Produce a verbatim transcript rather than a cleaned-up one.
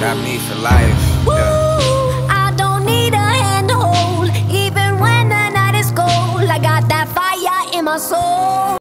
Got me for life. Woo, Yeah. I don't need a hand to hold, even when the night is cold. I got that fire in my soul.